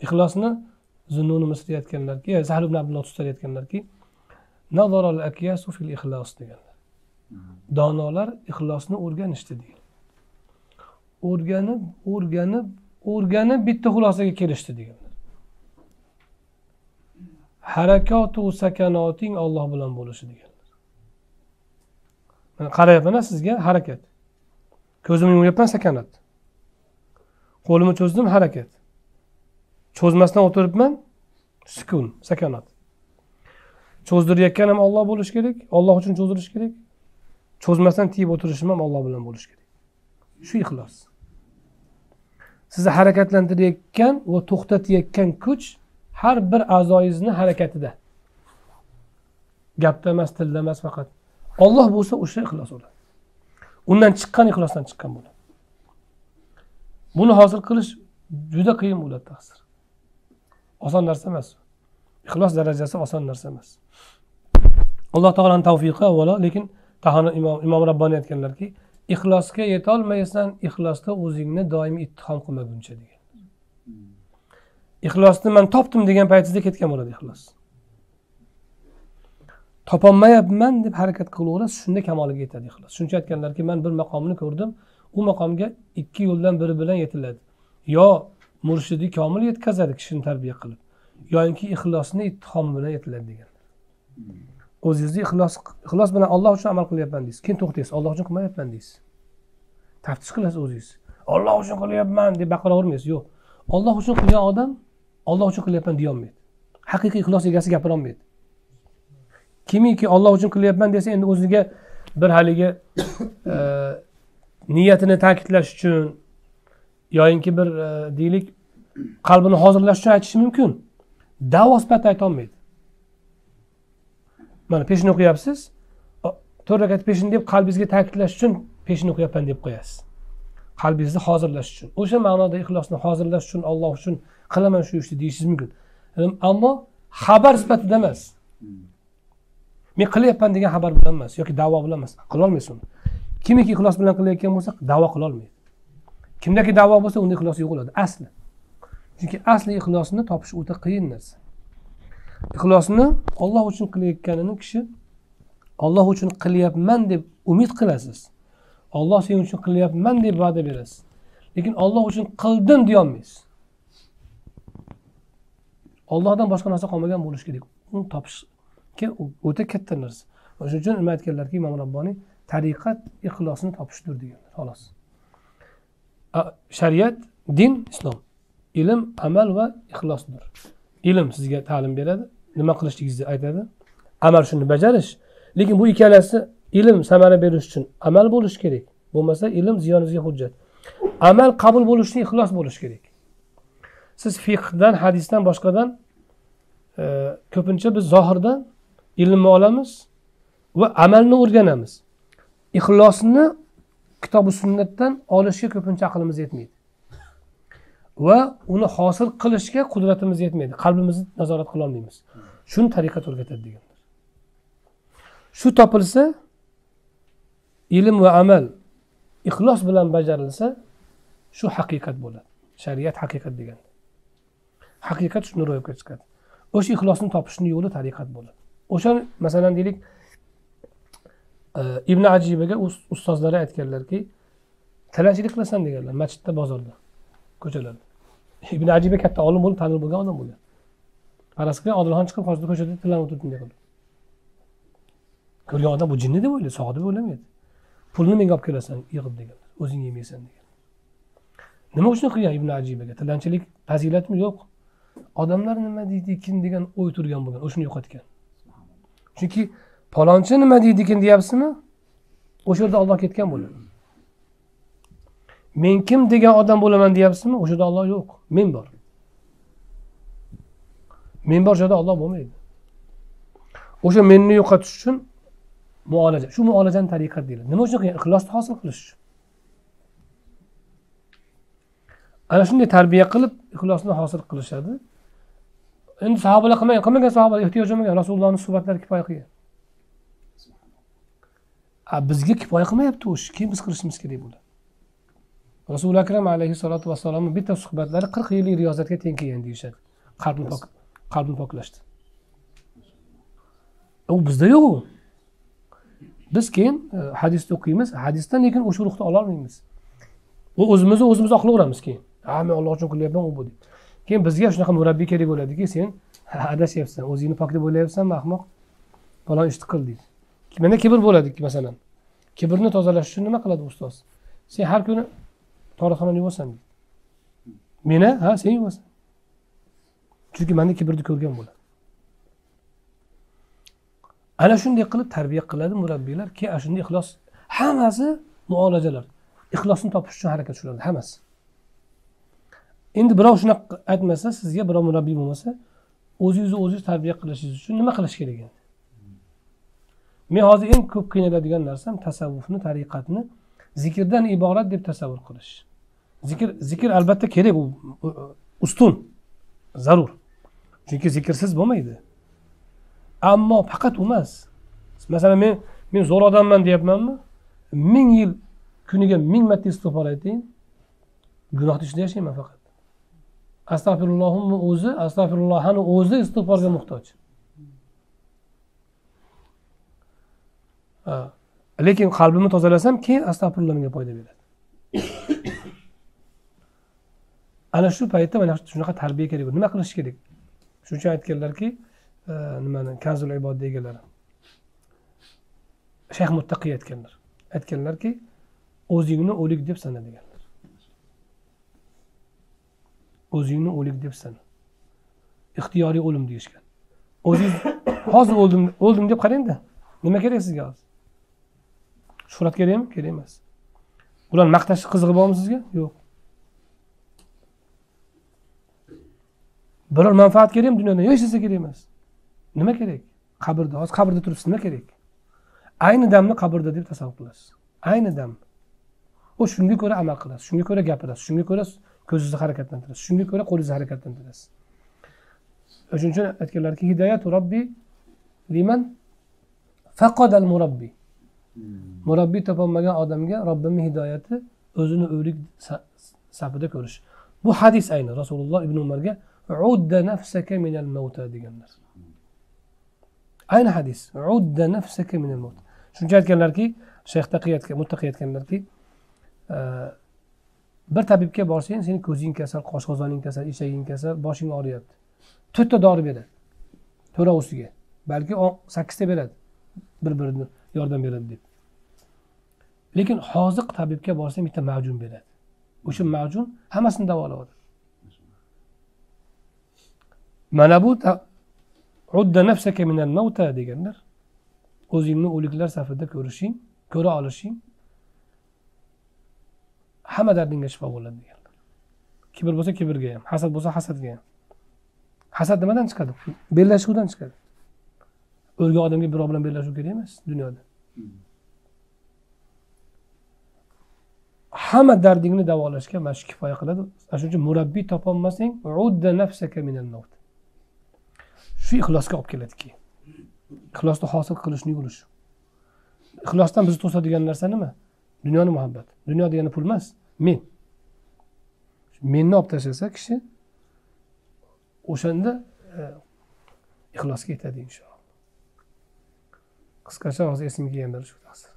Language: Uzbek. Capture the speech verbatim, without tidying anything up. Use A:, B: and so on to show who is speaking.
A: ixlosni Zunnun Misri aytganlarki, Sahl ibn Abdulloh Tustari aytganlarki, nazaral akyasu fil ixlos deganlar. Donolar ixlosni o'rganishdi degan. O'rganib, o'rganib, o'rganib bitta xulosaga kelishdi deganlar. Harakatu sakanoting Alloh bilan bo'lishi deganlar. Men qarayapman sizga harakat. Ko'zimni yumyapman sakanat. Qo'limni cho'zdim harakat. Cho'zmasdan o'tiribman sukun, sakanat. Cho'zdirayotgan ham Alloh bo'lish kerak, Alloh uchun cho'zdirish kerak. Cho'zmasdan tiyib o'tirishim ham Alloh bilan bo'lish kerak. Shu ixlos. Sizni harakatlantirayotgan va to'xtatayotgan kuch har bir a'zoyingizni harakatida. Gapda emas, tilda emas faqat. Alloh bo'lsa o'sha ixlos bo'ladi. Undan chiqqan ixlosdan chiqqan bo'ladi. Buni hosil qilish juda qiyin bo'ladi taqsir. Oson narsa emas. Ixlos darajasi oson narsa emas. Alloh taolaning tavfiqi avvalo, lekin Tahani imom imom Rabboniy aytganlarki, ixlosga yeta olmaysan, ixlosda o'zingni doimiy ittihom qilmaguncha degan. Ixlosni men topdim degan paytingizda ketgan bo'ladi ixlos. Topolmayapman deb harakat qilaverasiz, shunda kamoliga yetadi ixlos. Shuncha aytganlarki, men bir maqomni ko'rdim, u maqomga ikki yo'ldan biri bilan yetiladi. Yo murshidi komil yetkazadi kishini tarbiya qilib, yoki ixlosni ittihom bilan yetiladi degan. O'zingizni ixlos ixlos bilan Alloh uchun amal qilyapman deysiz. Keyin to'xtaysiz, Alloh uchun qilmayapman deysiz. Taftish qilasiz o'zingiz. Alloh uchun qilyapman deb baqiravermaysiz. Yo'q. Alloh uchun qilgan odam Alloh uchun qilyapman deya olmaydi. Haqiqiy ixlos egasi gapira olmaydi. Kimiki Alloh uchun qilyapman desa, endi o'ziga bir haligi e, niyatini ta'kidlash uchun yo'inki bir e, deylik qalbini hozirlash uchun aytishi mumkin. Da'vo sifatida ayta olmaydi. Mana peshin o'qiyapsiz, to'rt rakat peshin deb qalbingizga ta'kidlash uchun peshin o'qiyapman deb qo'yasiz. Qalbingizni hozirlash uchun. O'sha ma'noda ixlosni hozirlash uchun Alloh uchun qilaman shu ishni deyishingiz mumkin. Ammo xabar sifatida emas. Men qilyapman degan xabar bilan emas yoki da'vo bilan emas. Qila olmaysiz uni. Kimiki ixlos bilan qilayotgan bo'lsa, da'vo qila olmaydi. Kimdagi da'vo bo'lsa, unda ixlos yo'q bo'ladi asli. Chunki asli ixlosni topish o'ta qiyin narsa. Ixlosni Alloh uchun qilayotganini kishi Alloh uchun qilyapman deb umid qilasiz. Alloh sen uchun qilyapman deb va'da berasiz. Lekin Alloh uchun qildim deya olmaysiz. Allohdan boshqa narsa qolmagan bo'lish kerak. Uni topishga o'ta katta narsa. O'shuning uchun nima aytganlarki, Imom Rabboniy tariqat ixlosni topishdir deganlar. Xolos. Shariat, din, islom, ilm, amal va ixlosdir. Ilm sizga ta'lim beradi, nima qilishligingizni aytadi. Amal shuni bajarish. Lekin bu ikkalasi ilm samara berish uchun amal bo'lish kerak. Bo'lmasa ilm ziyoningizga hujjat. Amal qabul bo'lish uchun ixlos bo'lish kerak. Siz fiqhdan, hadisdan boshqadan e, ko'pincha biz zohirdan ilmni olamiz va amalni o'rganamiz. Ixlosni kitob va sunnatdan olishga ko'pincha aqlimiz yetmaydi. Va uni hosil qilishga qudratimiz yetmaydi. Qalbimizni nazorat qila olmaymiz. Shuni tariqat o'rgatadi deganlar. Shu topilsa, ilm va amal ixlos bilan bajarilsa, shu haqiqat bo'ladi. Shariat haqiqat degan. Haqiqat shuni ro'yobga chiqadi. O'sha ixlosni topishning yo'li tariqat bo'ladi. O'sha masalan deylik, Ibn Ajibaga ustozlari aytganlarki, tilanchilik qilasan deganlar, masjidda, bozorda, ko'chalarda. Ibn Ajiba katta olim bo'lib, tanil bo'lgan odam bo'lgan. Faraz qilgan Odilxon chiqib hozir ko'chada tilanib o'tirdi degan. Ko'rgan odam bu jinni deb o'ylaydi, sog'di deb o'ylamaydi. Pulni menga olib kelasan, yig'ib degan. O'zing yemaysan degan. Nima uchun qilgan Ibn Ajibaga? Tilanchilik fazilatmi yo'q? Odamlar nima deydi ekan degan o'y turgan bo'lgan, o'shini yo'qotgan. Chunki palonchi nima deydi ekan deyapsizmi? O'sha yerda Alloh ketgan bo'ladi. Men kim degan odam bo'laman deyapsizmi? O'sha yerda Alloh yo'q. Men bor. Men bor joyda Alloh bo'lmaydi. O'sha menni yo'qotish uchun muolaja. Shu muolajani tariqat deyiladi. Nima uchun qilgan? Ixlosni hosil qilish uchun. Ana shunday tarbiya qilib ixlosni hosil qilishadi. Endi sahobalar qilmagan, qilmagan sahobalar ehtiyoj bo'lmagan, Rasulullohning suhbatlari kifoya qilgan. A bizga kifoya qilmayapti o'sh, keyin biz qilishimiz kerak bo'ladi. Rasuli akram alayhissalatu vassalomning bitta suhbatlari qirq yillik riyozatga teng kelgan deyishadi. Qalbni pok qalbni poklashdi. U bizda yo'q u. Biz keyin hadisda o'qiymiz, hadisdan lekin o'sha ruhni ola olmaymiz. U o'zimizni o'zimiz oqlaveramiz keyin. Ha, men Alloh uchun qilyapman, u bu deb. Keyin bizga shunaqa murabbiy kerak bo'ladiki, sen adashyapsan, o'zingni pok deb o'ylayapsanmi, ahmoq? Falon ishni qil deydi. Menda kibr bo'ladi masalan. Kibrni tozalash uchun nima qiladi ustoz? Sen har kuni to'raxonani yuvasan deydi. Meni, ha, sen yuvasan. Chunki menda kibrni ko'rgan bo'ladi. Ana shunday qilib tarbiya qiladi murabbiylar ki, ana shunday ixlos, hammasi muolajalar. Ixlosni topish uchun harakat qiladi hammasi. Endi birov shunaqa aytmasa, sizga birov murabbiy bo'lmasa, o'zingizni o'zingiz tarbiya qilishingiz uchun nima qilish kerak endi? Men hozir eng ko'p qiynaladigan narsam tasavvufni, tariqatni zikrdan iborat deb tasavvur qilish. Zikr zikr albatta kerak, u ustun, zarur. Chunki zikrsiz bo'lmaydi. Ammo faqat emas. Masalan, men men zo'r odamman deyapmanmi? ming yil kuniga ming marta istig'for ayting, gunohni ichida yashayman faqat. Astagfirullohning o'zi, astagfirullohni o'zi istig'forga muhtoj. Ha. Lekin qalbimni tozalasam, keyin astagfirulloh menga foyda beradi. Ana shu paytda mana shunaqa tarbiya kerak. Nima qilish kerak? Shuning uchun aytganlarki, nimani Kanzul Ibod deganlar. Shayx Muttaqi aytganlar. Aytganlarki, o'zingni o'lik deb sana deganlar. O'zingni o'lik deb sana. Ixtiyoriy o'lim deyishgan. O'zingiz hozir o'ldim, o'ldim deb qarang-da. Nima kerak sizga hozir? Shuhrat kerakmi? Kerak emas. Ular maqtash qizig'i bormi sizga? Yo'q. Biror manfaat kerakmi dunyoda? Hech narsa kerak emas. Nima kerak? Qabrda, hozir qabrda turibsiz, nima kerak? Ayni damni qabrda deb tasavvur qilasiz. Ayni dam. O shunga ko'ra amal qilasiz, shunga ko'ra gapirasiz, shunga ko'ra ko'zingizni harakatlantirasiz, shunga ko'ra qo'lingizni harakatlantirasiz. Shuning uchun aytganlarki, hidoyatu robbi liman faqada al-murabbi. Murabbiy topolmagan odamga Robbimning hidoyati o'zini o'lik safida ko'rish. Bu hadis ayni Rasululloh ibn Umarga udda nafsaka minal mauta deganlar. Ayni hadis. Udda nafsaka minal maut. Shuncha aytganlarki, Shayx Taqiyatga, Muttaqi aytganlarki, bir tabibga borsang, sening ko'zing kasal, qosh qozoning kasal, eshaging kasal, boshing og'riyapti. to'rtta dori beradi. To'ra ustiga. Balki sakkizta beradi. Bir-birini yordam beradi deb. Lekin hozir tabibga borsang bitta majun beradi. O'sha majun hammasini davolaydi. Mana bu udda nafsaka minal mauta deganlar. O'zingni o'liklar safida ko'rishing, ko'ra olishing hamma dardingga shifo bo'ladi deganlar. Kibr bo'lsa kibrga ham, hasad bo'lsa hasadga ham. Hasad nimadan chiqadi? Bellashuvdan chiqadi. O'lgan odamga birov bilan bellashuv kerak emas dunyoda. Hamma dardingni davolashga mana shu kifoya qiladi. Shuning uchun murabbiy topolmasang, udda nafsaka minal maut. Shu ixlosga olib keladiki. Ixlosni hosil qilishni yo'li shu. Ixlosdan bizni to'sadigan narsa nima? Dunyoni muhabbat. Dunyo degani pul emas, men. Menni olib tashlasa kishi o'shanda ixlosga yetadi inshaalloh. Qisqacha hozir esimga kelganlari shu taqsir.